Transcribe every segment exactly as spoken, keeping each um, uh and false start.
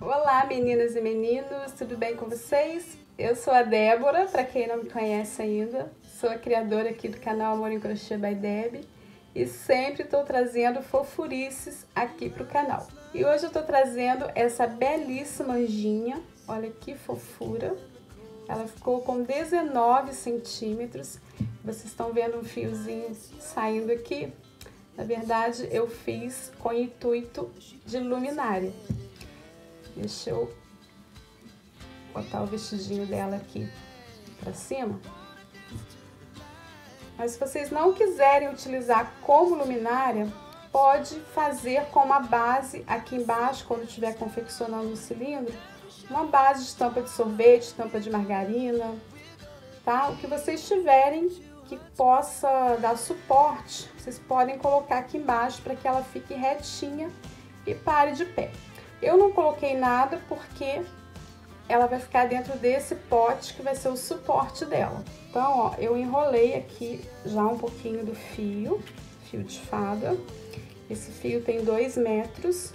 Olá meninas e meninos, tudo bem com vocês? Eu sou a Débora, para quem não me conhece ainda, sou a criadora aqui do canal Amor em Crochê by Deb e sempre estou trazendo fofurices aqui para o canal. E hoje eu estou trazendo essa belíssima anjinha, olha que fofura, ela ficou com dezenove centímetros, vocês estão vendo um fiozinho saindo aqui, na verdade eu fiz com o intuito de luminária. Deixa eu botar o vestidinho dela aqui pra cima. Mas se vocês não quiserem utilizar como luminária, pode fazer com uma base aqui embaixo, quando estiver confeccionando o cilindro, uma base de tampa de sorvete, tampa de margarina, tá? O que vocês tiverem que possa dar suporte, vocês podem colocar aqui embaixo para que ela fique retinha e pare de pé. Eu não coloquei nada porque ela vai ficar dentro desse pote que vai ser o suporte dela. Então, ó, eu enrolei aqui já um pouquinho do fio, fio de fada. Esse fio tem dois metros.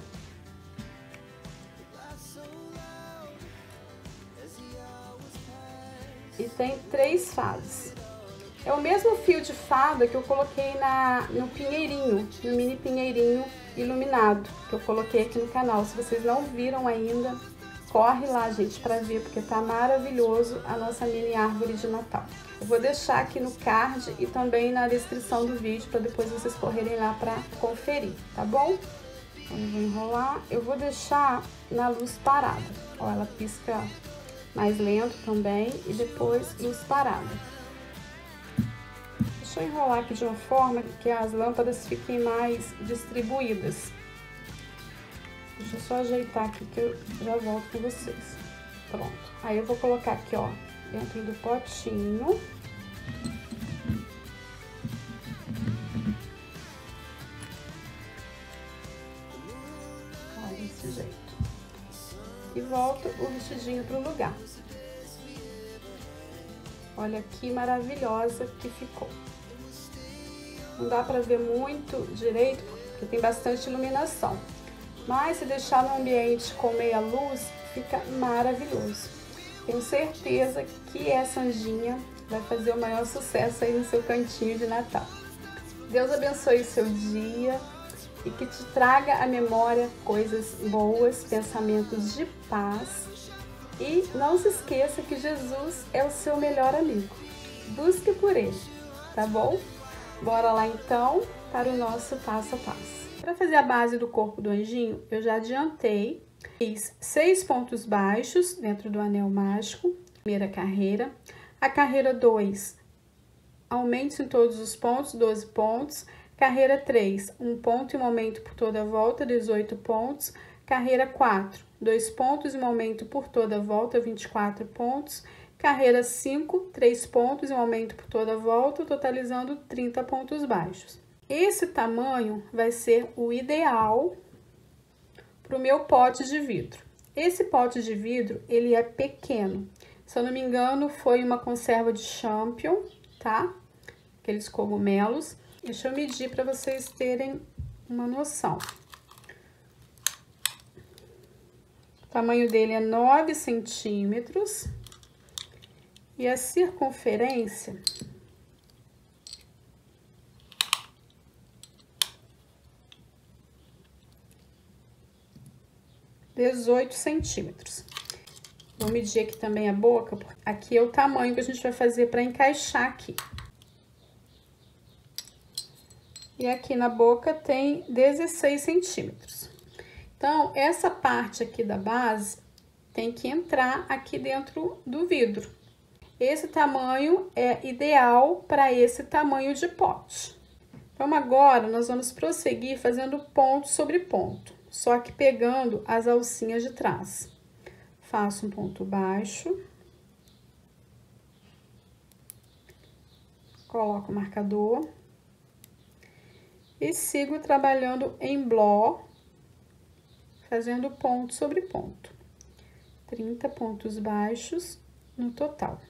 E tem três fases. É o mesmo fio de fada que eu coloquei na, no pinheirinho, no mini pinheirinho iluminado, que eu coloquei aqui no canal. Se vocês não viram ainda, corre lá, gente, para ver, porque tá maravilhoso a nossa mini árvore de Natal. Eu vou deixar aqui no card e também na descrição do vídeo, para depois vocês correrem lá para conferir, tá bom? Então, eu vou enrolar, eu vou deixar na luz parada. Ó, ela pisca mais lento também e depois luz parada. Deixa eu enrolar aqui de uma forma que as lâmpadas fiquem mais distribuídas. Deixa eu só ajeitar aqui que eu já volto com vocês. Pronto. Aí eu vou colocar aqui, ó, dentro do potinho. Ó, desse jeito. E volto o vestidinho pro lugar. Olha que maravilhosa que ficou. Não dá pra ver muito direito, porque tem bastante iluminação. Mas se deixar no ambiente com meia luz, fica maravilhoso. Tenho certeza que essa anjinha vai fazer o maior sucesso aí no seu cantinho de Natal. Deus abençoe o seu dia e que te traga à memória coisas boas, pensamentos de paz. E não se esqueça que Jesus é o seu melhor amigo. Busque por ele, tá bom? Bora lá então para o nosso passo a passo. Para fazer a base do corpo do anjinho, eu já adiantei. Fiz seis pontos baixos dentro do anel mágico, primeira carreira. A carreira dois, aumente em todos os pontos, doze pontos. Carreira três, um ponto e um aumento por toda a volta, dezoito pontos. Carreira quatro, dois pontos e um aumento por toda a volta, vinte e quatro pontos. Carreira cinco, três pontos e um aumento por toda a volta, totalizando trinta pontos baixos. Esse tamanho vai ser o ideal para o meu pote de vidro. Esse pote de vidro, ele é pequeno. Se eu não me engano, foi uma conserva de champignon, tá? Aqueles cogumelos. Deixa eu medir para vocês terem uma noção. O tamanho dele é nove centímetros. E a circunferência dezoito centímetros. Vou medir aqui também a boca, porque aqui é o tamanho que a gente vai fazer para encaixar aqui. E aqui na boca tem dezesseis centímetros. Então, essa parte aqui da base tem que entrar aqui dentro do vidro. Esse tamanho é ideal para esse tamanho de pote. Então, agora, nós vamos prosseguir fazendo ponto sobre ponto, só que pegando as alcinhas de trás. Faço um ponto baixo. Coloco o marcador. E sigo trabalhando em bló, fazendo ponto sobre ponto. trinta pontos baixos no total.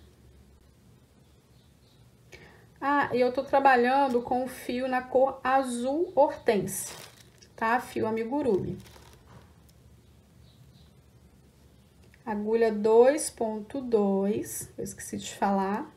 Ah, e eu tô trabalhando com o fio na cor azul hortênsia, tá? Fio amigurumi. agulha dois ponto dois, eu esqueci de falar.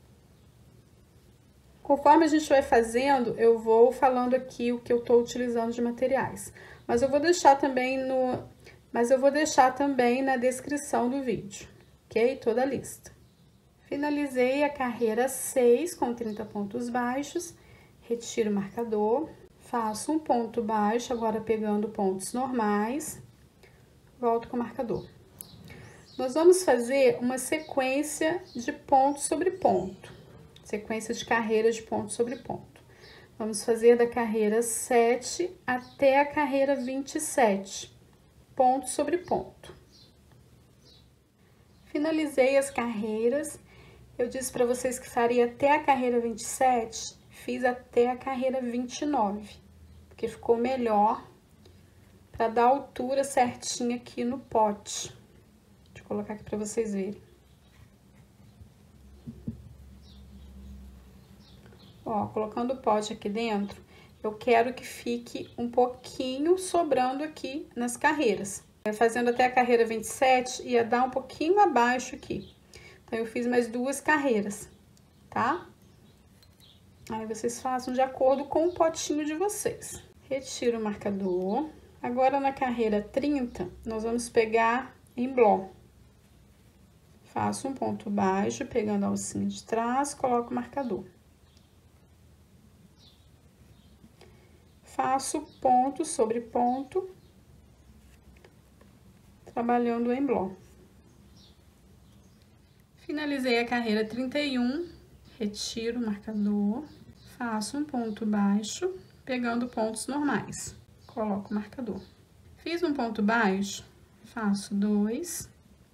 Conforme a gente vai fazendo, eu vou falando aqui o que eu tô utilizando de materiais. Mas eu vou deixar também no, mas eu vou deixar também na descrição do vídeo, ok? Toda a lista. Finalizei a carreira seis com trinta pontos baixos, retiro o marcador, faço um ponto baixo, agora pegando pontos normais, volto com o marcador. Nós vamos fazer uma sequência de ponto sobre ponto, sequência de carreiras de ponto sobre ponto. Vamos fazer da carreira sete até a carreira vinte e sete, ponto sobre ponto. Finalizei as carreiras. Eu disse para vocês que faria até a carreira vinte e sete, fiz até a carreira vinte e nove, porque ficou melhor para dar a altura certinha aqui no pote. Deixa eu colocar aqui para vocês verem. Ó, colocando o pote aqui dentro, eu quero que fique um pouquinho sobrando aqui nas carreiras. Fazendo até a carreira vinte e sete, ia dar um pouquinho abaixo aqui. Então, eu fiz mais duas carreiras, tá? Aí, vocês façam de acordo com o potinho de vocês. Retiro o marcador. Agora, na carreira trinta, nós vamos pegar em bloco. Faço um ponto baixo, pegando a alcinha de trás, coloco o marcador. Faço ponto sobre ponto, trabalhando em bloco. Finalizei a carreira trinta e um, retiro o marcador, faço um ponto baixo, pegando pontos normais, coloco o marcador. Fiz um ponto baixo, faço dois,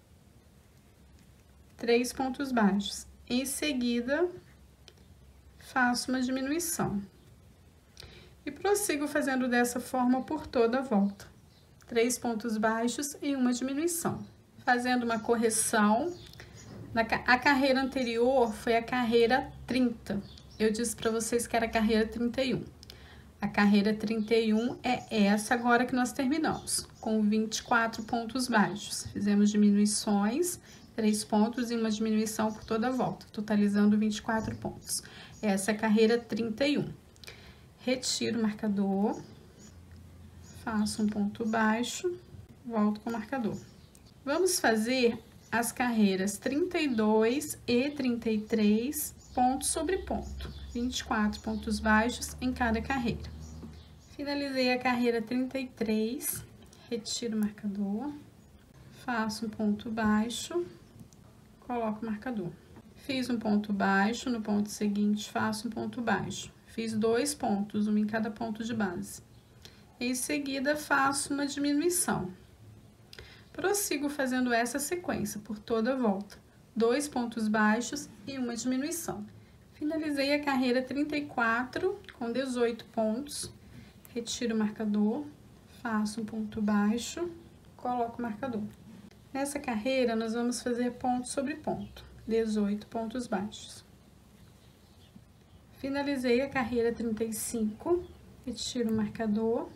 três pontos baixos. Em seguida, faço uma diminuição. E prossigo fazendo dessa forma por toda a volta. Três pontos baixos e uma diminuição. Fazendo uma correção. Na, a carreira anterior foi a carreira trinta. Eu disse para vocês que era a carreira trinta e um. A carreira trinta e um é essa agora que nós terminamos, com vinte e quatro pontos baixos. Fizemos diminuições, três pontos e uma diminuição por toda a volta, totalizando vinte e quatro pontos. Essa é a carreira trinta e um. Retiro o marcador, faço um ponto baixo, volto com o marcador. Vamos fazer as carreiras trinta e dois e trinta e três, ponto sobre ponto, vinte e quatro pontos baixos em cada carreira. Finalizei a carreira trinta e três, retiro o marcador, faço um ponto baixo, coloco o marcador. Fiz um ponto baixo, no ponto seguinte faço um ponto baixo. Fiz dois pontos, um em cada ponto de base. Em seguida, faço uma diminuição. Prossigo fazendo essa sequência por toda a volta. Dois pontos baixos e uma diminuição. Finalizei a carreira trinta e quatro com dezoito pontos. Retiro o marcador, faço um ponto baixo, coloco o marcador. Nessa carreira, nós vamos fazer ponto sobre ponto, dezoito pontos baixos. Finalizei a carreira trinta e cinco, retiro o marcador,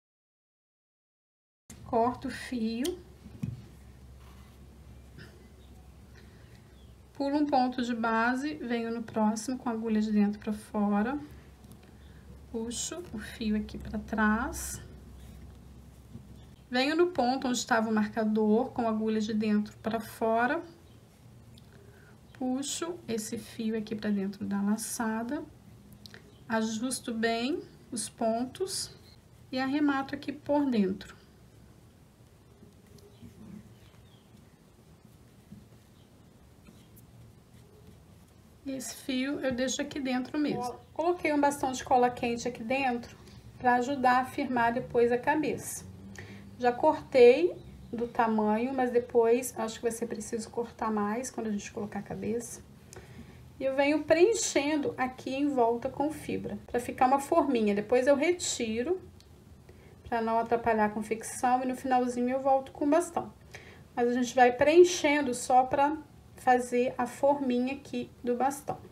corto o fio, pulo um ponto de base, venho no próximo com a agulha de dentro para fora, puxo o fio aqui para trás, venho no ponto onde estava o marcador com a agulha de dentro para fora, puxo esse fio aqui para dentro da laçada, ajusto bem os pontos e arremato aqui por dentro. Esse fio eu deixo aqui dentro mesmo. Coloquei um bastão de cola quente aqui dentro para ajudar a firmar depois a cabeça. Já cortei do tamanho, mas depois acho que vai ser preciso cortar mais quando a gente colocar a cabeça. E eu venho preenchendo aqui em volta com fibra, para ficar uma forminha. Depois eu retiro, para não atrapalhar a confecção, e no finalzinho eu volto com o bastão. Mas a gente vai preenchendo só para fazer a forminha aqui do bastão.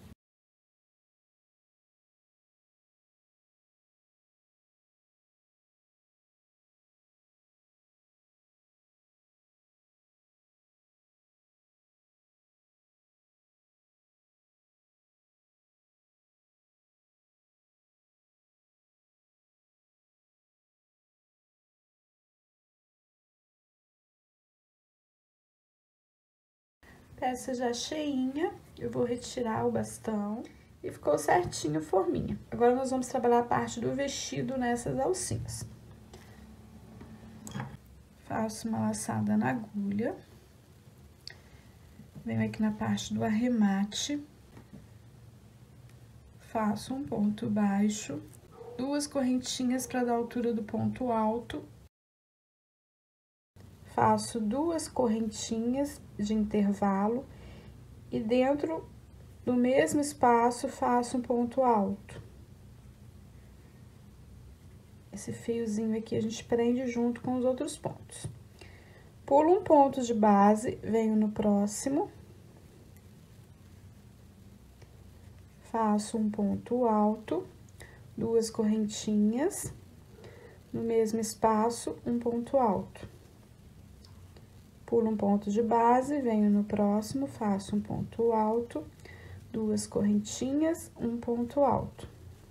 Peça já cheinha, eu vou retirar o bastão e ficou certinho a forminha. Agora, nós vamos trabalhar a parte do vestido nessas alcinhas. Faço uma laçada na agulha. Venho aqui na parte do arremate. Faço um ponto baixo, duas correntinhas para dar a altura do ponto alto. Faço duas correntinhas de intervalo e dentro do mesmo espaço faço um ponto alto. Esse fiozinho aqui a gente prende junto com os outros pontos. Pulo um ponto de base, venho no próximo. Faço um ponto alto, duas correntinhas, no mesmo espaço, um ponto alto. Pulo um ponto de base, venho no próximo, faço um ponto alto, duas correntinhas, um ponto alto.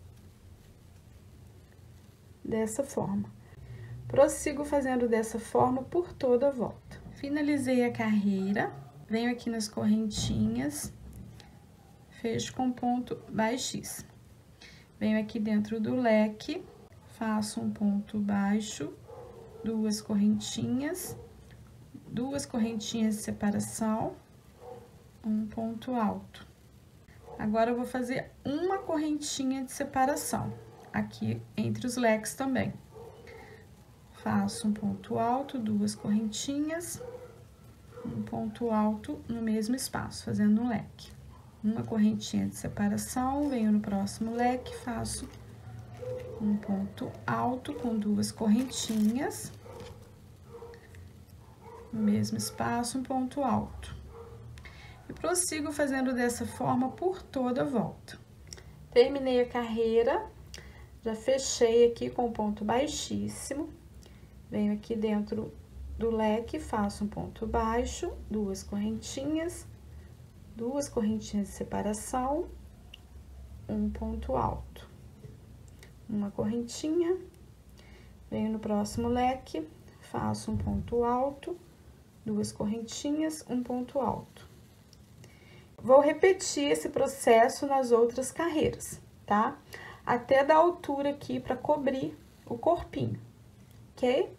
Dessa forma. Prossigo fazendo dessa forma por toda a volta. Finalizei a carreira, venho aqui nas correntinhas, fecho com ponto baixíssimo. Venho aqui dentro do leque, faço um ponto baixo, duas correntinhas, duas correntinhas de separação, um ponto alto. Agora, eu vou fazer uma correntinha de separação, aqui entre os leques também. Faço um ponto alto, duas correntinhas, um ponto alto no mesmo espaço, fazendo um leque. Uma correntinha de separação, venho no próximo leque, faço um ponto alto com duas correntinhas, no mesmo espaço, um ponto alto. E prossigo fazendo dessa forma por toda a volta. Terminei a carreira, já fechei aqui com ponto baixíssimo. Venho aqui dentro do leque, faço um ponto baixo, duas correntinhas, duas correntinhas de separação, um ponto alto. Uma correntinha, venho no próximo leque, faço um ponto alto, duas correntinhas, um ponto alto. Vou repetir esse processo nas outras carreiras, tá? Até dar altura aqui para cobrir o corpinho, ok?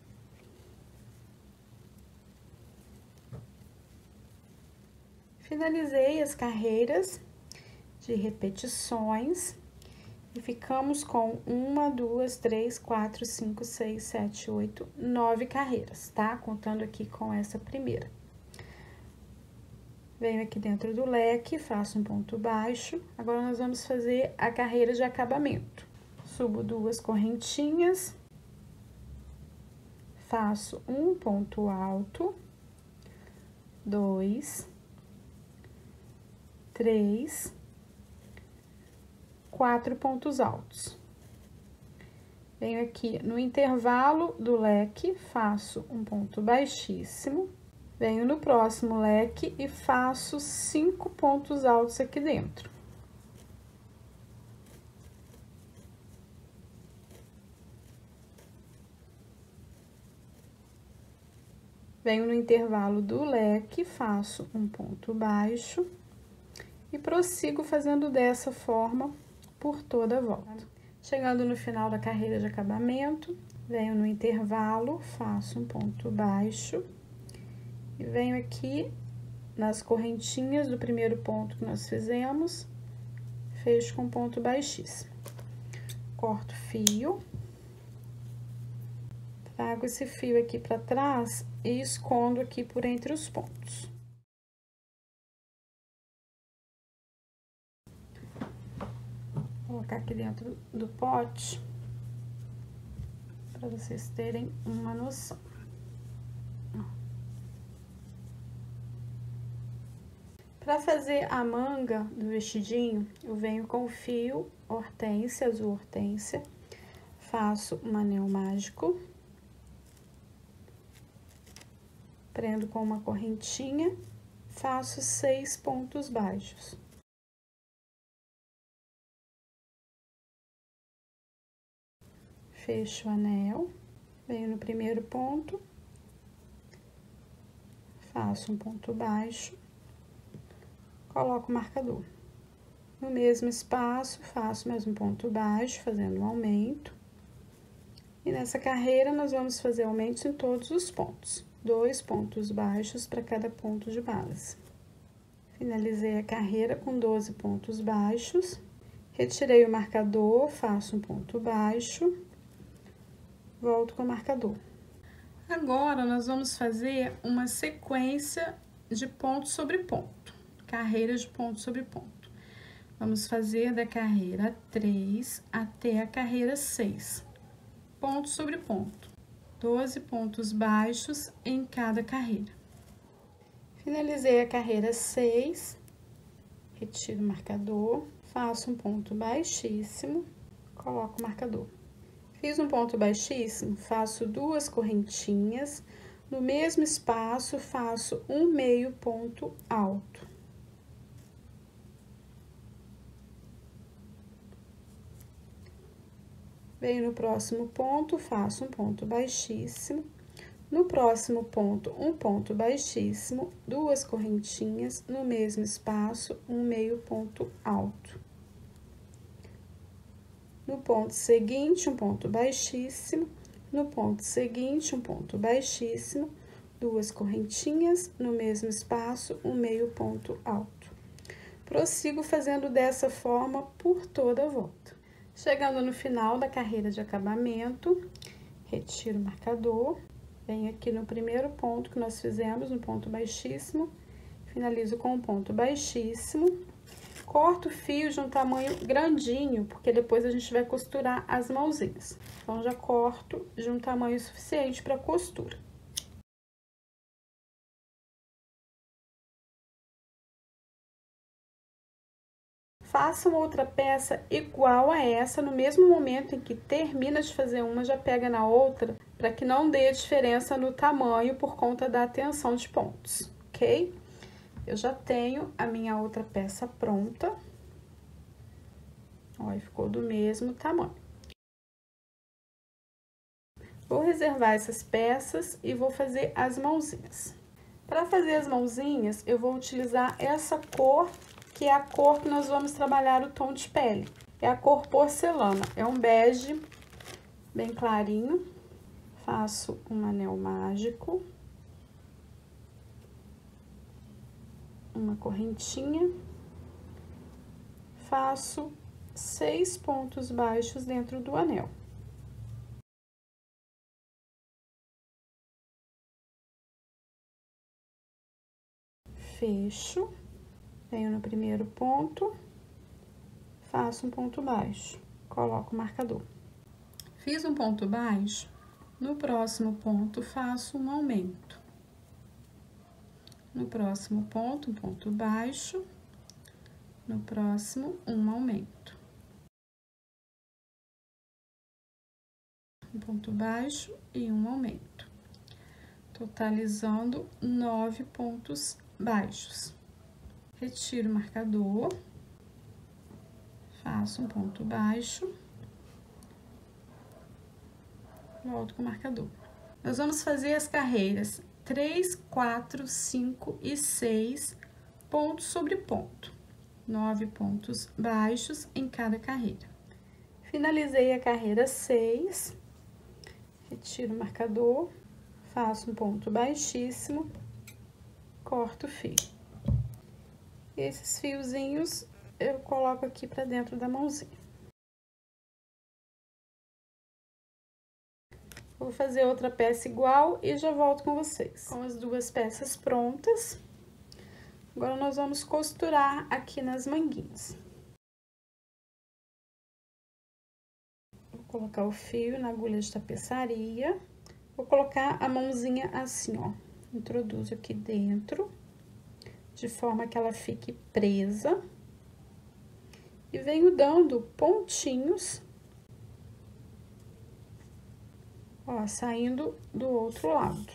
Finalizei as carreiras de repetições e ficamos com uma, duas, três, quatro, cinco, seis, sete, oito, nove carreiras, tá? Contando aqui com essa primeira. Venho aqui dentro do leque, faço um ponto baixo. Agora, nós vamos fazer a carreira de acabamento. Subo duas correntinhas, faço um ponto alto, dois, três, quatro pontos altos. Venho aqui no intervalo do leque, faço um ponto baixíssimo, venho no próximo leque e faço cinco pontos altos aqui dentro. Venho no intervalo do leque, faço um ponto baixo e prossigo fazendo dessa forma por toda a volta. Chegando no final da carreira de acabamento, venho no intervalo, faço um ponto baixo e venho aqui nas correntinhas do primeiro ponto que nós fizemos, fecho com ponto baixíssimo. Corto fio, trago esse fio aqui para trás e escondo aqui por entre os pontos. Vou colocar aqui dentro do pote, para vocês terem uma noção. Para fazer a manga do vestidinho, eu venho com o fio hortênsia, azul hortênsia, faço um anel mágico, prendo com uma correntinha, faço seis pontos baixos. Fecho o anel, venho no primeiro ponto, faço um ponto baixo, coloco o marcador. No mesmo espaço, faço mais um ponto baixo, fazendo um aumento. E nessa carreira, nós vamos fazer aumentos em todos os pontos. Dois pontos baixos para cada ponto de base. Finalizei a carreira com doze pontos baixos. Retirei o marcador, faço um ponto baixo. Volto com o marcador. Agora, nós vamos fazer uma sequência de ponto sobre ponto. Carreiras de ponto sobre ponto. Vamos fazer da carreira três até a carreira seis. Ponto sobre ponto. doze pontos baixos em cada carreira. Finalizei a carreira seis. Retiro o marcador. Faço um ponto baixíssimo. Coloco o marcador. Fiz um ponto baixíssimo, faço duas correntinhas. No mesmo espaço, faço um meio ponto alto. Venho no próximo ponto, faço um ponto baixíssimo. No próximo ponto, um ponto baixíssimo, duas correntinhas, no mesmo espaço, um meio ponto alto. No ponto seguinte, um ponto baixíssimo. No ponto seguinte, um ponto baixíssimo, duas correntinhas, no mesmo espaço, um meio ponto alto. Prossigo fazendo dessa forma por toda a volta. Chegando no final da carreira de acabamento, retiro o marcador, venho aqui no primeiro ponto que nós fizemos, no ponto baixíssimo, finalizo com um ponto baixíssimo, corto o fio de um tamanho grandinho, porque depois a gente vai costurar as mãozinhas. Então, já corto de um tamanho suficiente para costura. Faça uma outra peça igual a essa, no mesmo momento em que termina de fazer uma, já pega na outra, para que não dê diferença no tamanho por conta da tensão de pontos, ok? Eu já tenho a minha outra peça pronta. Olha, ficou do mesmo tamanho. Vou reservar essas peças e vou fazer as mãozinhas. Para fazer as mãozinhas, eu vou utilizar essa cor, que é a cor que nós vamos trabalhar o tom de pele. É a cor porcelana, é um bege bem clarinho. Faço um anel mágico. Uma correntinha. Faço seis pontos baixos dentro do anel. Fecho. Venho no primeiro ponto, faço um ponto baixo, coloco o marcador. Fiz um ponto baixo, no próximo ponto faço um aumento. No próximo ponto, um ponto baixo, no próximo, um aumento. Um ponto baixo e um aumento, totalizando nove pontos baixos. Retiro o marcador, faço um ponto baixo, volto com o marcador. Nós vamos fazer as carreiras três, quatro, cinco e seis, ponto sobre ponto. Nove pontos baixos em cada carreira. Finalizei a carreira seis, retiro o marcador, faço um ponto baixíssimo, corto o fio. Esses fiozinhos eu coloco aqui pra dentro da mãozinha. Vou fazer outra peça igual e já volto com vocês. Com as duas peças prontas, agora nós vamos costurar aqui nas manguinhas. Vou colocar o fio na agulha de tapeçaria. Vou colocar a mãozinha assim, ó. Introduzo aqui dentro, de forma que ela fique presa. E venho dando pontinhos, ó, saindo do outro lado.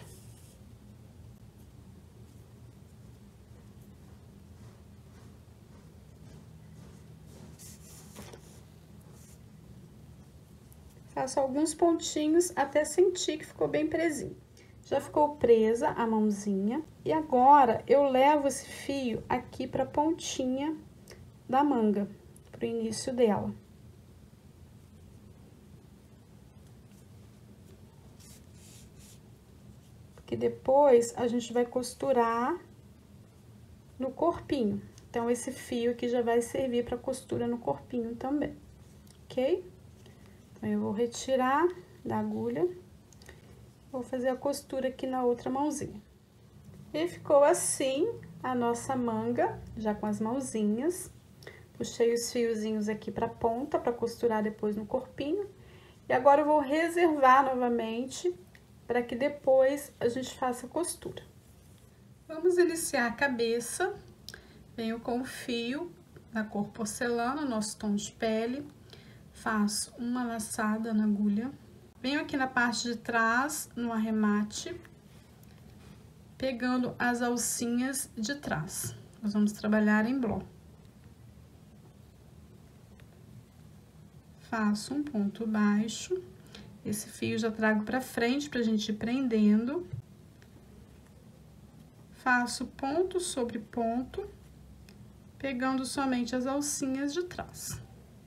Faço alguns pontinhos até sentir que ficou bem presinho. Já ficou presa a mãozinha. E agora, eu levo esse fio aqui pra pontinha da manga, pro início dela. Porque depois, a gente vai costurar no corpinho. Então, esse fio aqui já vai servir pra costura no corpinho também, ok? Então, eu vou retirar da agulha. Vou fazer a costura aqui na outra mãozinha. E ficou assim a nossa manga, já com as mãozinhas. Puxei os fiozinhos aqui pra ponta, pra costurar depois no corpinho. E agora eu vou reservar novamente, para que depois a gente faça a costura. Vamos iniciar a cabeça. Venho com o fio da cor porcelana, nosso tom de pele. Faço uma laçada na agulha. Venho aqui na parte de trás, no arremate, pegando as alcinhas de trás. Nós vamos trabalhar em bloco. Faço um ponto baixo. Esse fio já trago pra frente pra gente ir prendendo. Faço ponto sobre ponto, pegando somente as alcinhas de trás.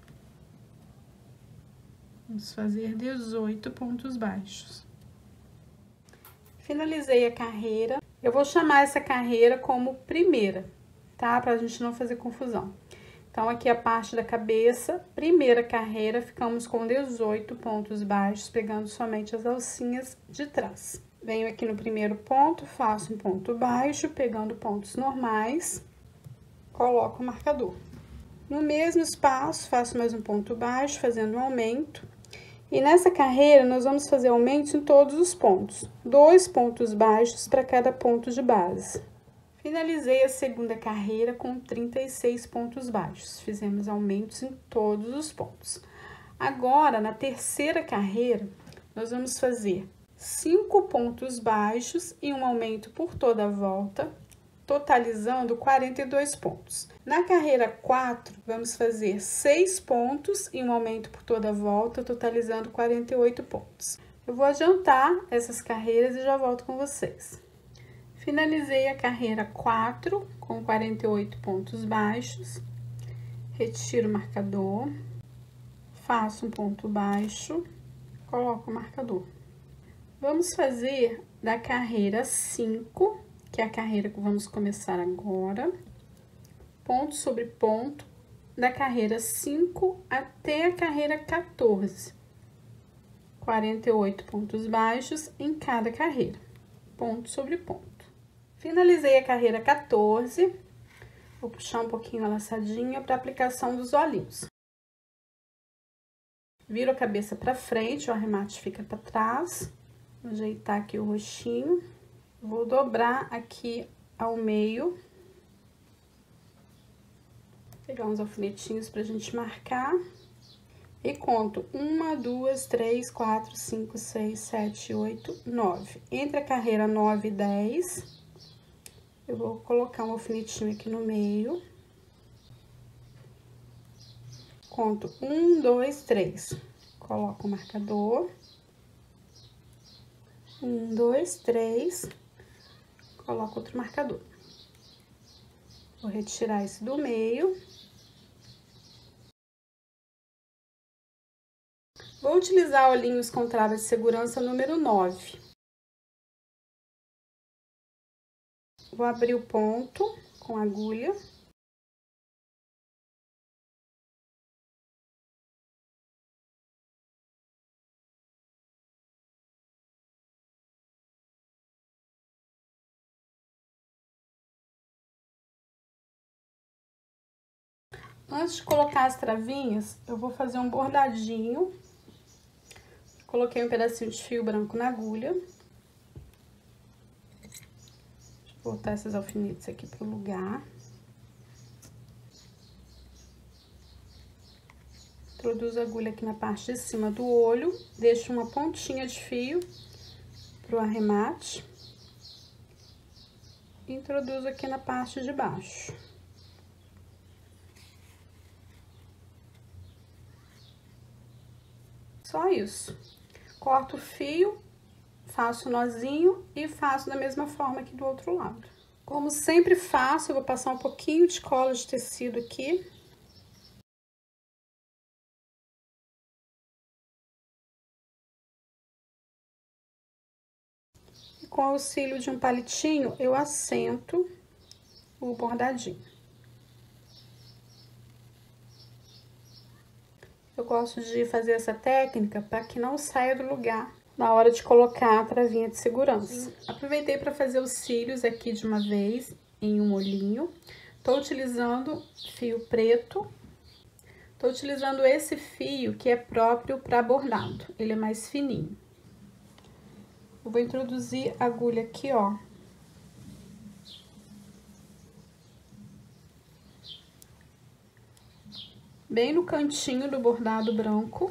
Vamos fazer dezoito pontos baixos. Finalizei a carreira. Eu vou chamar essa carreira como primeira, tá? Pra gente não fazer confusão. Então, aqui a parte da cabeça, primeira carreira, ficamos com dezoito pontos baixos, pegando somente as alcinhas de trás. Venho aqui no primeiro ponto, faço um ponto baixo, pegando pontos normais, coloco o marcador. No mesmo espaço, faço mais um ponto baixo, fazendo um aumento. E nessa carreira, nós vamos fazer aumentos em todos os pontos. Dois pontos baixos para cada ponto de base. Finalizei a segunda carreira com trinta e seis pontos baixos. Fizemos aumentos em todos os pontos. Agora, na terceira carreira, nós vamos fazer cinco pontos baixos e um aumento por toda a volta, totalizando quarenta e dois pontos. Na carreira quatro, vamos fazer seis pontos e um aumento por toda a volta, totalizando quarenta e oito pontos. Eu vou adiantar essas carreiras e já volto com vocês. Finalizei a carreira quatro com quarenta e oito pontos baixos. Retiro o marcador, faço um ponto baixo, coloco o marcador. Vamos fazer da carreira cinco, que é a carreira que vamos começar agora, ponto sobre ponto, da carreira cinco até a carreira quatorze. quarenta e oito pontos baixos em cada carreira, ponto sobre ponto. Finalizei a carreira quatorze, vou puxar um pouquinho a laçadinha para aplicação dos olhinhos. Viro a cabeça para frente, o arremate fica para trás, vou ajeitar aqui o roxinho, vou dobrar aqui ao meio, pegar uns alfinetinhos pra gente marcar, e conto uma, duas, três, quatro, cinco, seis, sete, oito, nove. Entre a carreira nove e dez, eu vou colocar um alfinetinho aqui no meio. Conto um, dois, três. Coloco o marcador. Um, dois, três. Coloco outro marcador. Vou retirar esse do meio. Vou utilizar olhinhos com trava de segurança número nove. Vou abrir o ponto com agulha. Antes de colocar as travinhas, eu vou fazer um bordadinho. Coloquei um pedacinho de fio branco na agulha. Vou botar esses alfinetes aqui pro lugar. Introduzo a agulha aqui na parte de cima do olho, deixo uma pontinha de fio pro arremate. E introduzo aqui na parte de baixo. Só isso. Corto o fio faço o nozinho e faço da mesma forma aqui do outro lado. Como sempre faço, eu vou passar um pouquinho de cola de tecido aqui. E com o auxílio de um palitinho, eu assento o bordadinho. Eu gosto de fazer essa técnica para que não saia do lugar na hora de colocar a travinha de segurança. Aproveitei para fazer os cílios aqui de uma vez em um olhinho. Tô utilizando fio preto. Tô utilizando esse fio que é próprio para bordado. Ele é mais fininho. Eu vou introduzir a agulha aqui, ó. Bem no cantinho do bordado branco.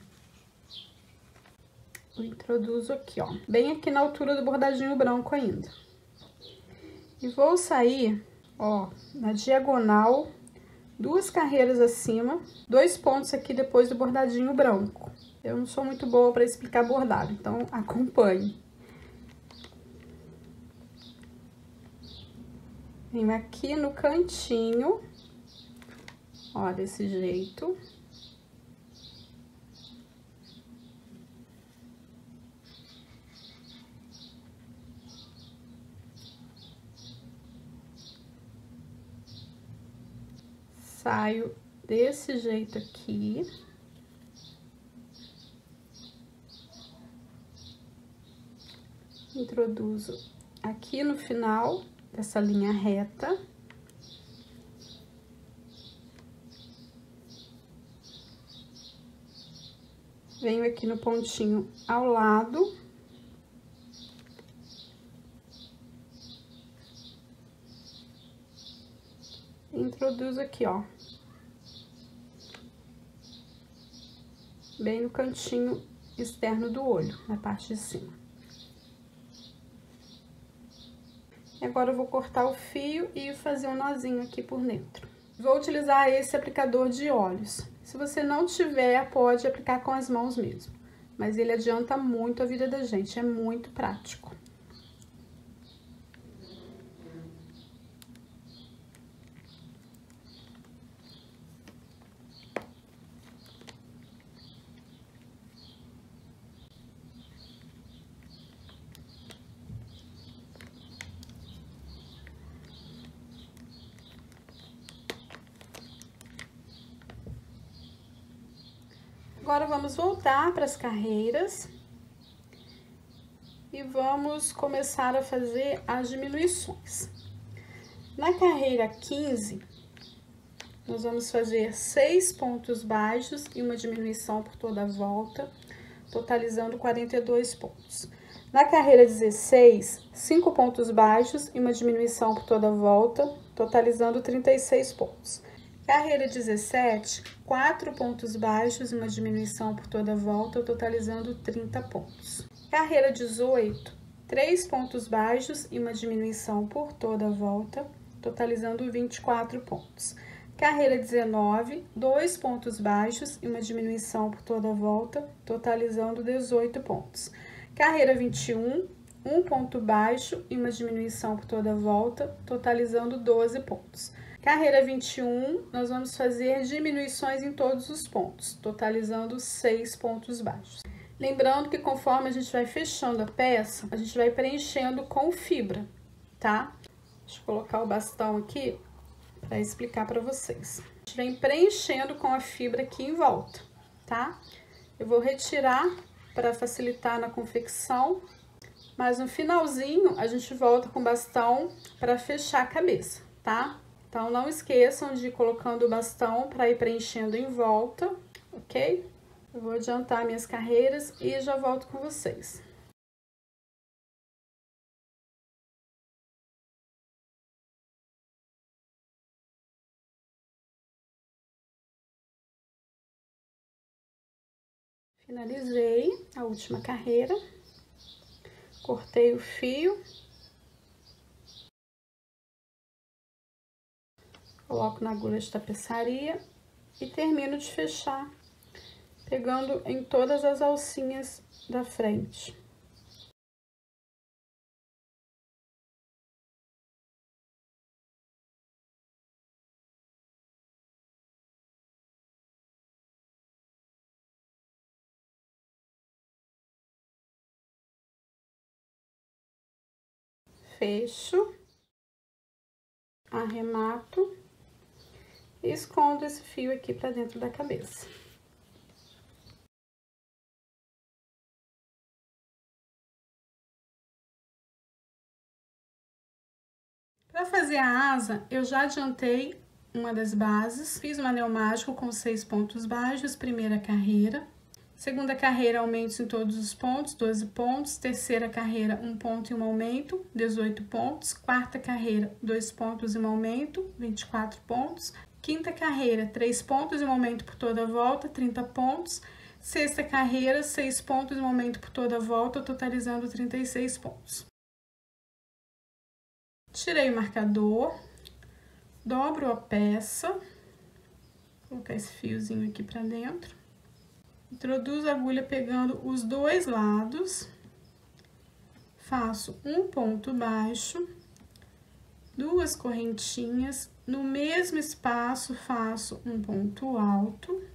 Eu introduzo aqui, ó, bem aqui na altura do bordadinho branco ainda. E vou sair, ó, na diagonal, duas carreiras acima, dois pontos aqui depois do bordadinho branco. Eu não sou muito boa para explicar bordado, então acompanhe. Venho aqui no cantinho, ó, desse jeito. Saio desse jeito aqui. Introduzo aqui no final dessa linha reta. Venho aqui no pontinho ao lado. Introduzo aqui, ó. Bem no cantinho externo do olho, na parte de cima. E agora eu vou cortar o fio e fazer um nozinho aqui por dentro. Vou utilizar esse aplicador de olhos. Se você não tiver, pode aplicar com as mãos mesmo. Mas ele adianta muito a vida da gente, é muito prático. Agora, vamos voltar para as carreiras e vamos começar a fazer as diminuições. Na carreira quinze, nós vamos fazer seis pontos baixos e uma diminuição por toda a volta, totalizando quarenta e dois pontos. Na carreira dezesseis, cinco pontos baixos e uma diminuição por toda a volta, totalizando trinta e seis pontos. Carreira dezessete, quatro pontos baixos e uma diminuição por toda a volta, totalizando trinta pontos. Carreira dezoito, três pontos baixos e uma diminuição por toda a volta, totalizando vinte e quatro pontos. Carreira dezenove, dois pontos baixos e uma diminuição por toda a volta, totalizando dezoito pontos. Carreira vinte e um, um ponto baixo e uma diminuição por toda a volta, totalizando doze pontos. Carreira vinte e um, nós vamos fazer diminuições em todos os pontos, totalizando seis pontos baixos. Lembrando que conforme a gente vai fechando a peça, a gente vai preenchendo com fibra, tá? Deixa eu colocar o bastão aqui para explicar para vocês. A gente vem preenchendo com a fibra aqui em volta, tá? Eu vou retirar para facilitar na confecção, mas no finalzinho a gente volta com o bastão para fechar a cabeça, tá? Então, não esqueçam de ir colocando o bastão para ir preenchendo em volta, ok? Eu vou adiantar minhas carreiras e já volto com vocês. Finalizei a última carreira, cortei o fio. Coloco na agulha de tapeçaria e termino de fechar, pegando em todas as alcinhas da frente. fecho, arremato e escondo esse fio aqui pra dentro da cabeça. Para fazer a asa, eu já adiantei uma das bases, fiz um anel mágico com seis pontos baixos, primeira carreira. Segunda carreira, aumentos em todos os pontos, doze pontos. Terceira carreira, um ponto e um aumento, dezoito pontos. Quarta carreira, dois pontos e um aumento, vinte e quatro pontos. Quinta carreira, três pontos e um aumento por toda a volta, trinta pontos. Sexta carreira, seis pontos e um aumento por toda a volta, totalizando trinta e seis pontos. Tirei o marcador, dobro a peça, vou colocar esse fiozinho aqui pra dentro. Introduzo a agulha pegando os dois lados, faço um ponto baixo, duas correntinhas, no mesmo espaço faço um ponto alto,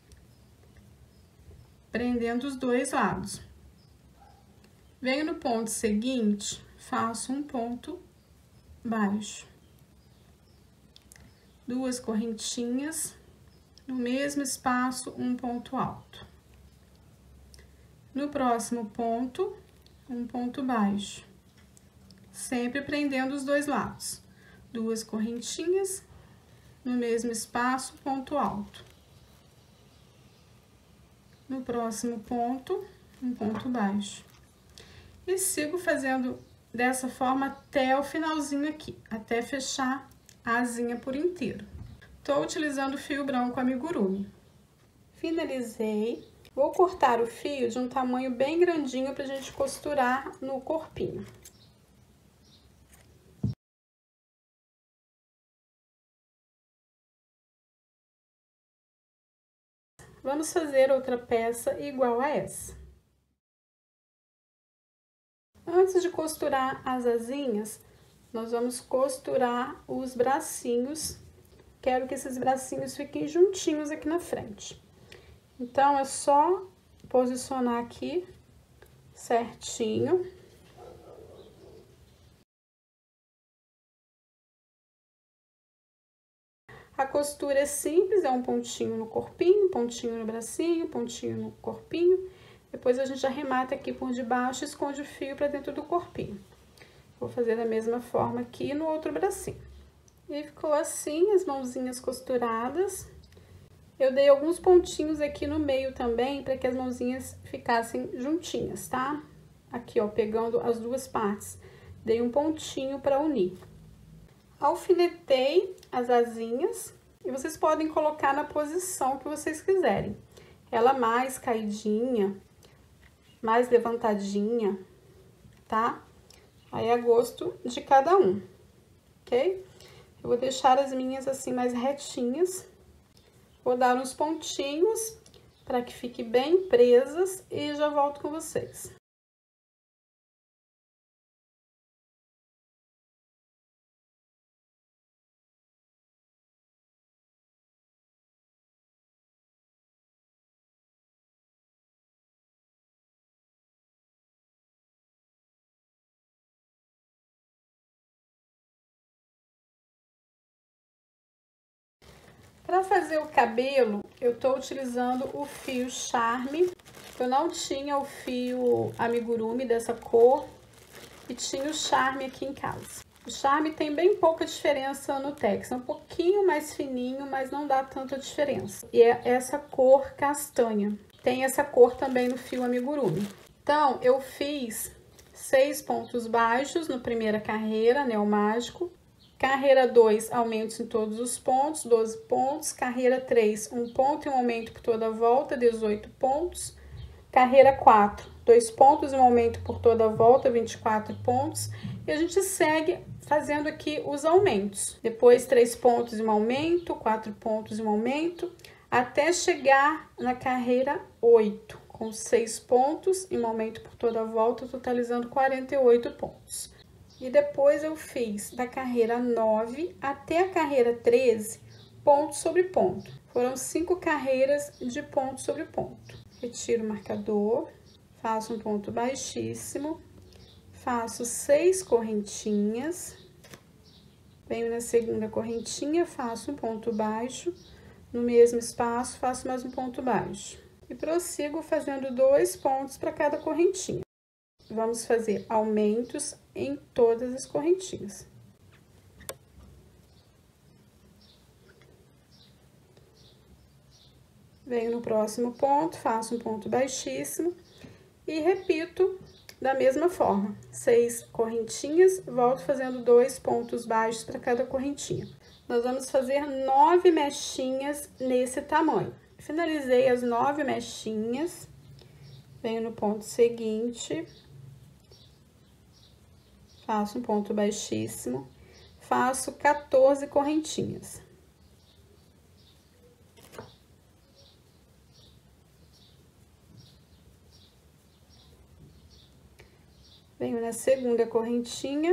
prendendo os dois lados. Venho no ponto seguinte, faço um ponto baixo, duas correntinhas, no mesmo espaço um ponto alto. No próximo ponto, um ponto baixo, sempre prendendo os dois lados. Duas correntinhas, no mesmo espaço, ponto alto. No próximo ponto, um ponto baixo. E sigo fazendo dessa forma até o finalzinho aqui, até fechar a asinha por inteiro. Tô utilizando fio branco amigurumi. Finalizei. Vou cortar o fio de um tamanho bem grandinho pra gente costurar no corpinho. Vamos fazer outra peça igual a essa. Antes de costurar as asinhas, nós vamos costurar os bracinhos. Quero que esses bracinhos fiquem juntinhos aqui na frente. Então, é só posicionar aqui certinho. A costura é simples, é um pontinho no corpinho, pontinho no bracinho, pontinho no corpinho. Depois a gente arremata aqui por debaixo e esconde o fio para dentro do corpinho. Vou fazer da mesma forma aqui no outro bracinho. E ficou assim, as mãozinhas costuradas. Eu dei alguns pontinhos aqui no meio também, para que as mãozinhas ficassem juntinhas, tá? Aqui, ó, pegando as duas partes. Dei um pontinho para unir. Alfinetei as asinhas e vocês podem colocar na posição que vocês quiserem. Ela mais caidinha, mais levantadinha, tá? Aí é a gosto de cada um, ok? Eu vou deixar as minhas assim mais retinhas. Vou dar uns pontinhos para que fique bem presas e já volto com vocês. Para fazer o cabelo, eu tô utilizando o fio Charme. Eu não tinha o fio amigurumi dessa cor e tinha o Charme aqui em casa. O Charme tem bem pouca diferença no tex, é um pouquinho mais fininho, mas não dá tanta diferença. E é essa cor castanha. Tem essa cor também no fio amigurumi. Então, eu fiz seis pontos baixos na primeira carreira, anel mágico. Carreira dois, aumentos em todos os pontos, doze pontos. Carreira três, um ponto e um aumento por toda a volta, dezoito pontos. Carreira quatro, dois pontos e um aumento por toda a volta, vinte e quatro pontos. E a gente segue fazendo aqui os aumentos. Depois, três pontos e um aumento, quatro pontos e um aumento, até chegar na carreira oito, com seis pontos e um aumento por toda a volta, totalizando quarenta e oito pontos. E depois eu fiz da carreira nove até a carreira treze, ponto sobre ponto. Foram cinco carreiras de ponto sobre ponto. Retiro o marcador, faço um ponto baixíssimo, faço seis correntinhas, venho na segunda correntinha, faço um ponto baixo, no mesmo espaço, faço mais um ponto baixo. E prossigo fazendo dois pontos para cada correntinha. Vamos fazer aumentos em todas as correntinhas. Venho no próximo ponto, faço um ponto baixíssimo e repito da mesma forma. Seis correntinhas, volto fazendo dois pontos baixos para cada correntinha. Nós vamos fazer nove mechinhas nesse tamanho. Finalizei as nove mechinhas, venho no ponto seguinte, faço um ponto baixíssimo, faço quatorze correntinhas. Venho na segunda correntinha,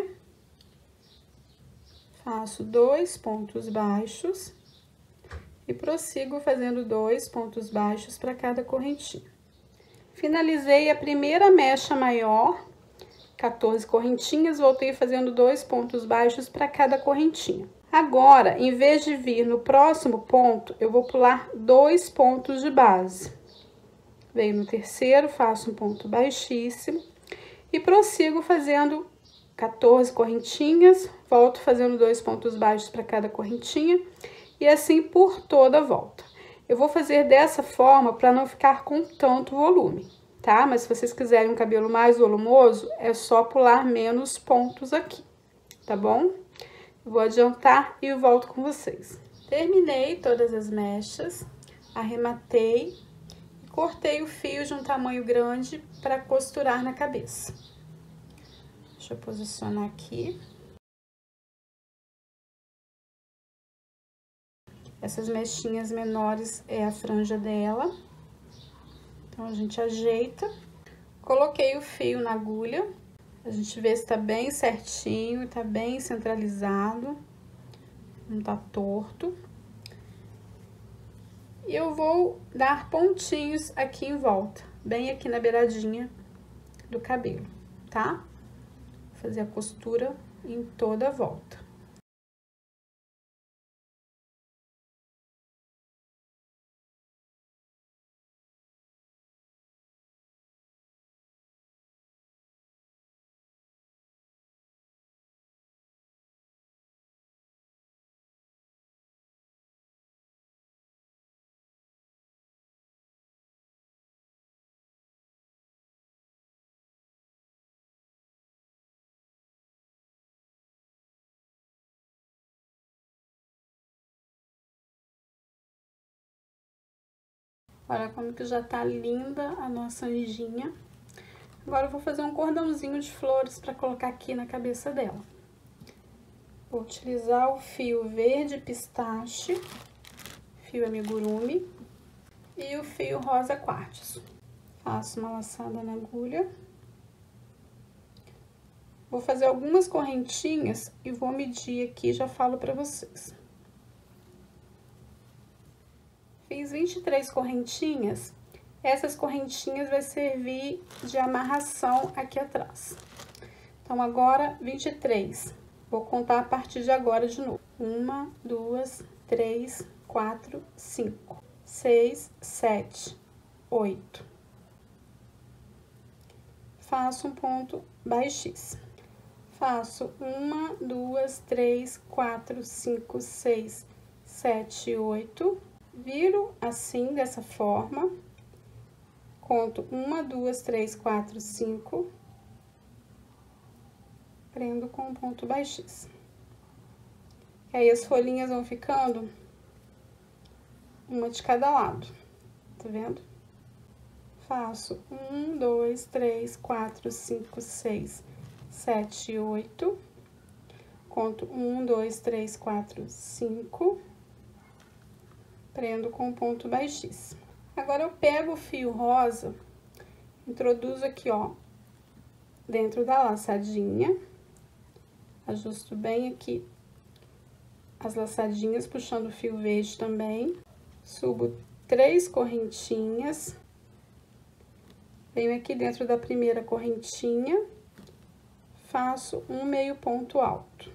faço dois pontos baixos e prossigo fazendo dois pontos baixos para cada correntinha. Finalizei a primeira mecha maior, quatorze correntinhas, voltei fazendo dois pontos baixos para cada correntinha. Agora, em vez de vir no próximo ponto, eu vou pular dois pontos de base. Venho no terceiro, faço um ponto baixíssimo. E prossigo fazendo quatorze correntinhas, volto fazendo dois pontos baixos para cada correntinha e assim por toda a volta. Eu vou fazer dessa forma para não ficar com tanto volume, tá? Mas se vocês quiserem um cabelo mais volumoso, é só pular menos pontos aqui, tá bom? Eu vou adiantar e eu volto com vocês. Terminei todas as mechas, arrematei. Cortei o fio de um tamanho grande para costurar na cabeça. Deixa eu posicionar aqui. Essas mechinhas menores é a franja dela. Então, a gente ajeita. Coloquei o fio na agulha. A gente vê se tá bem certinho, tá bem centralizado. Não tá torto. E eu vou dar pontinhos aqui em volta, bem aqui na beiradinha do cabelo, tá? Vou fazer a costura em toda a volta. Olha como que já tá linda a nossa anjinha. Agora eu vou fazer um cordãozinho de flores para colocar aqui na cabeça dela. Vou utilizar o fio verde pistache, fio amigurumi e o fio rosa quartzo. Faço uma laçada na agulha. Vou fazer algumas correntinhas e vou medir aqui, já falo para vocês. Fiz vinte e três correntinhas, essas correntinhas vai servir de amarração aqui atrás. Então, agora, vinte e três, vou contar a partir de agora de novo. Uma, duas, três, quatro, cinco, seis, sete, oito. Faço um ponto baixíssimo. Faço uma, duas, três, quatro, cinco, seis, sete, oito... Viro assim, dessa forma, conto uma, duas, três, quatro, cinco, prendo com um ponto baixíssimo. E aí, as folhinhas vão ficando uma de cada lado, tá vendo? Faço um, dois, três, quatro, cinco, seis, sete, oito, conto um, dois, três, quatro, cinco... Prendo com um ponto baixíssimo. Agora, eu pego o fio rosa, introduzo aqui, ó, dentro da laçadinha, ajusto bem aqui as laçadinhas, puxando o fio verde também, subo três correntinhas, venho aqui dentro da primeira correntinha, faço um meio ponto alto.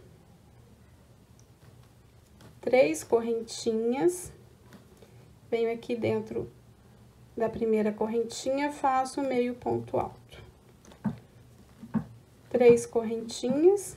Três correntinhas, venho aqui dentro da primeira correntinha, faço um meio ponto alto. Três correntinhas,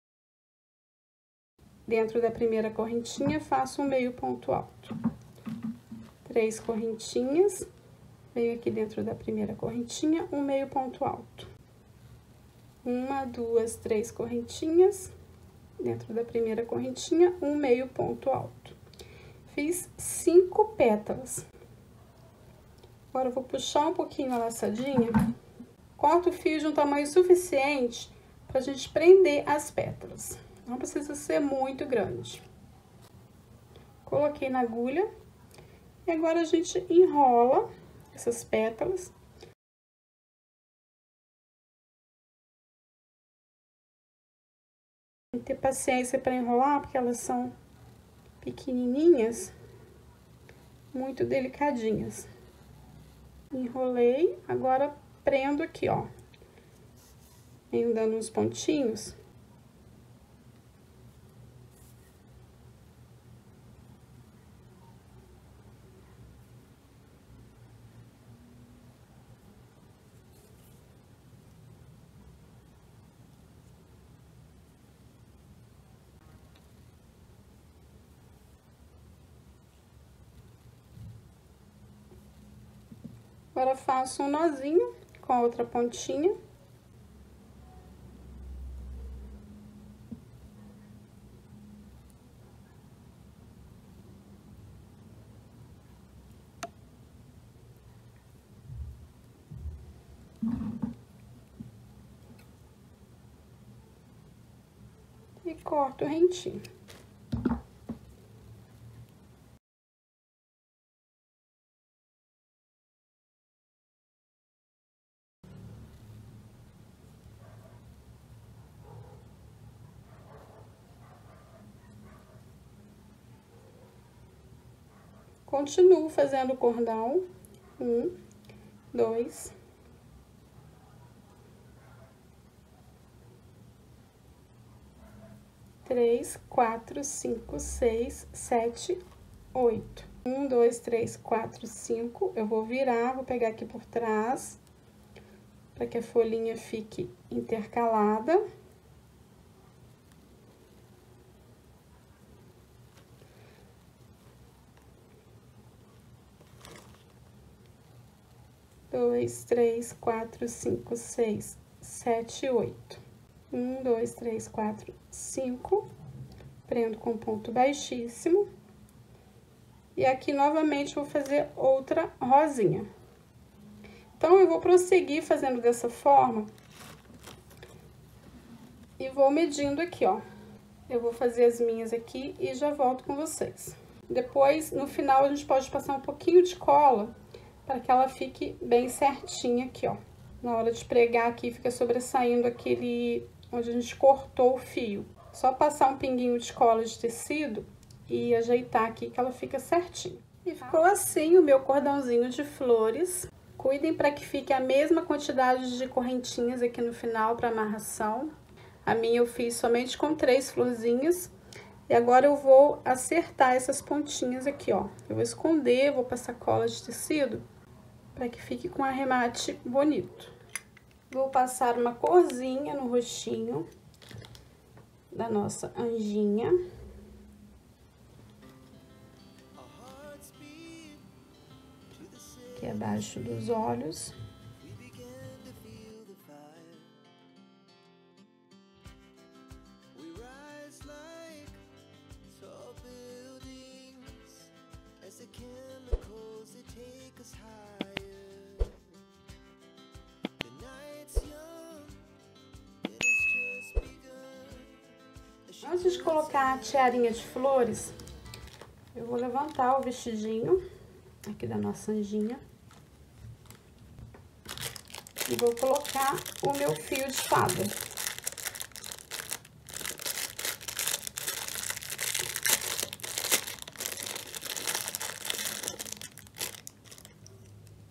dentro da primeira correntinha, faço um meio ponto alto. Três correntinhas, venho aqui dentro da primeira correntinha, um meio ponto alto. Uma, duas, três correntinhas, dentro da primeira correntinha, um meio ponto alto. Fiz cinco pétalas. Agora, eu vou puxar um pouquinho a laçadinha, corto o fio de um tamanho suficiente pra gente prender as pétalas. Não precisa ser muito grande. Coloquei na agulha e agora a gente enrola essas pétalas. Tem que ter paciência para enrolar, porque elas são pequenininhas, muito delicadinhas. Enrolei, agora prendo aqui, ó. Venho dando uns pontinhos. Agora, faço um nozinho com a outra pontinha. E corto o rentinho. Continuo fazendo o cordão. Um, dois, três, quatro, cinco, seis, sete, oito. Um, dois, três, quatro, cinco. Eu vou virar, vou pegar aqui por trás, para que a folhinha fique intercalada. Dois, três, quatro, cinco, seis, sete, oito. Um, dois, três, quatro, cinco. Prendo com ponto baixíssimo. E aqui, novamente, vou fazer outra rosinha. Então, eu vou prosseguir fazendo dessa forma. E vou medindo aqui, ó. Eu vou fazer as minhas aqui e já volto com vocês. Depois, no final, a gente pode passar um pouquinho de cola para que ela fique bem certinha aqui, ó. Na hora de pregar aqui, fica sobressaindo aquele onde a gente cortou o fio. Só passar um pinguinho de cola de tecido e ajeitar aqui que ela fica certinha. E ficou assim o meu cordãozinho de flores. Cuidem para que fique a mesma quantidade de correntinhas aqui no final para amarração. A minha eu fiz somente com três florzinhas. E agora eu vou acertar essas pontinhas aqui, ó. Eu vou esconder, vou passar cola de tecido para que fique com um arremate bonito. Vou passar uma corzinha no rostinho da nossa anjinha. Aqui abaixo dos olhos. Antes de colocar a tiarinha de flores, eu vou levantar o vestidinho aqui da nossa anjinha e vou colocar o meu fio de fada.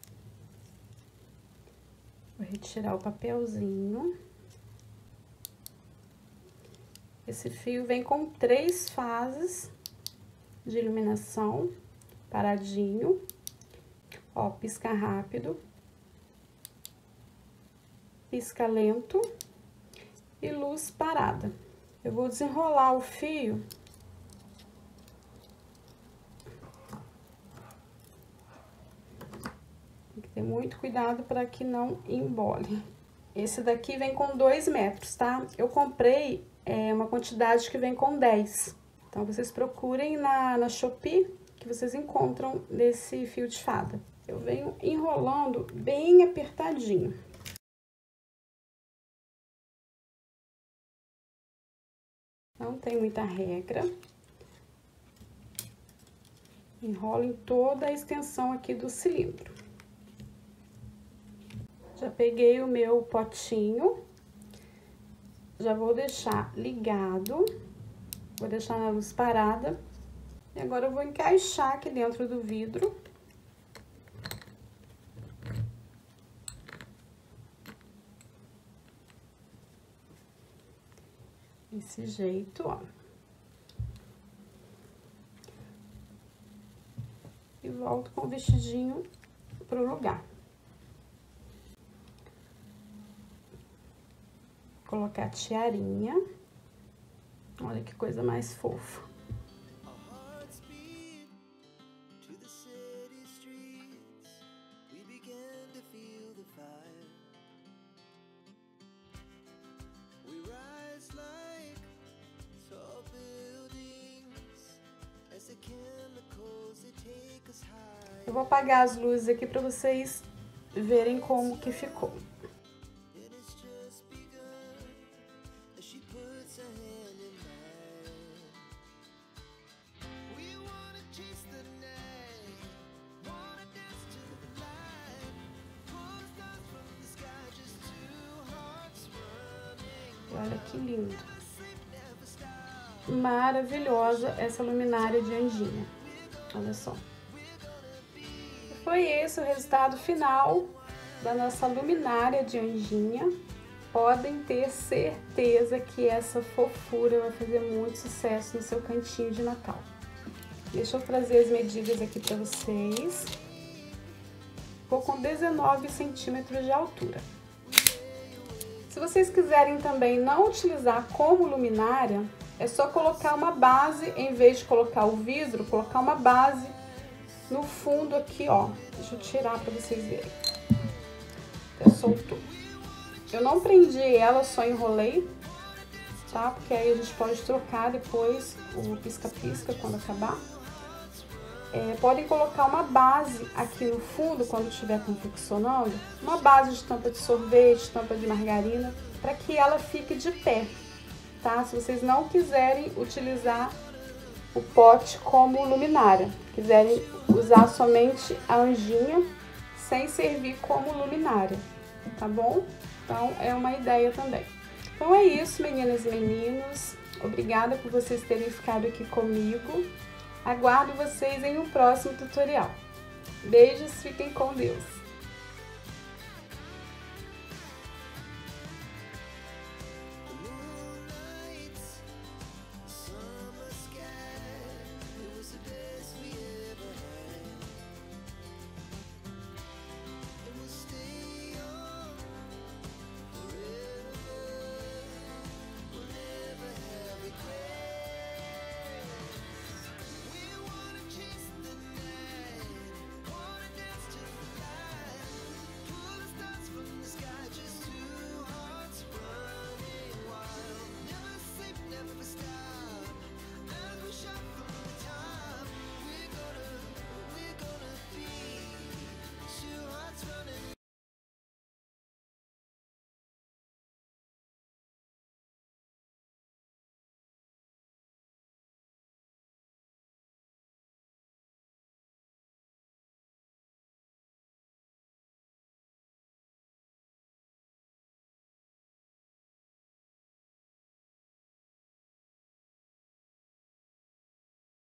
Vou retirar o papelzinho. Esse fio vem com três fases de iluminação, paradinho, ó, pisca rápido, pisca lento e luz parada. Eu vou desenrolar o fio tem que ter muito cuidado para que não embole. Esse daqui vem com dois metros, tá? Eu comprei é, uma quantidade que vem com dez. Então, vocês procurem na, na Shopee que vocês encontram desse fio de fada. Eu venho enrolando bem apertadinho. Não tem muita regra. Enrolo em toda a extensão aqui do cilindro. Já peguei o meu potinho. Já vou deixar ligado. Vou deixar na luz parada. E agora eu vou encaixar aqui dentro do vidro. Desse jeito, ó. E volto com o vestidinho pro lugar. Vou colocar a tiarinha. Olha que coisa mais fofa. Eu vou apagar as luzes aqui para vocês verem como que ficou. Olha que lindo. Maravilhosa essa luminária de anjinha. Olha só. Foi esse o resultado final da nossa luminária de anjinha. Podem ter certeza que essa fofura vai fazer muito sucesso no seu cantinho de Natal. Deixa eu trazer as medidas aqui para vocês. Ficou com dezenove centímetros de altura. Se vocês quiserem também não utilizar como luminária, é só colocar uma base, em vez de colocar o vidro, colocar uma base no fundo aqui, ó. Deixa eu tirar pra vocês verem. Até soltou. Eu não prendi ela, só enrolei, tá? Porque aí a gente pode trocar depois o pisca-pisca quando acabar. É, podem colocar uma base aqui no fundo quando estiver confeccionando, uma base de tampa de sorvete, tampa de margarina, para que ela fique de pé, tá? Se vocês não quiserem utilizar o pote como luminária, quiserem usar somente a anjinha sem servir como luminária, tá bom? Então, é uma ideia também. Então, é isso, meninas e meninos. Obrigada por vocês terem ficado aqui comigo. Aguardo vocês em um próximo tutorial. Beijos, fiquem com Deus!